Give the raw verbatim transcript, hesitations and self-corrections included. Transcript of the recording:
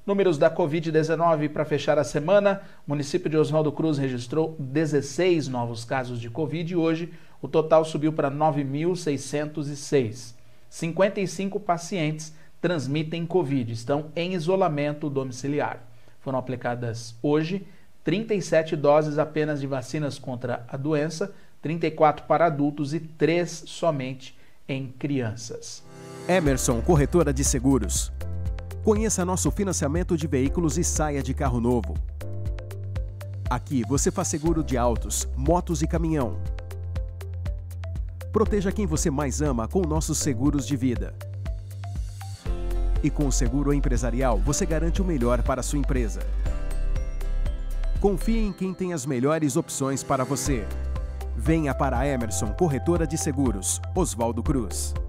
Números da Covid dezenove para fechar a semana. O município de Oswaldo Cruz registrou dezesseis novos casos de Covid e hoje o total subiu para nove mil seiscentos e seis. cinquenta e cinco pacientes transmitem Covid, estão em isolamento domiciliar. Foram aplicadas hoje trinta e sete doses apenas de vacinas contra a doença, trinta e quatro para adultos e três somente em crianças. Emerson, corretora de seguros. Conheça nosso financiamento de veículos e saia de carro novo. Aqui você faz seguro de autos, motos e caminhão. Proteja quem você mais ama com nossos seguros de vida. E com o seguro empresarial, você garante o melhor para a sua empresa. Confie em quem tem as melhores opções para você. Venha para a Emerson, corretora de seguros, Oswaldo Cruz.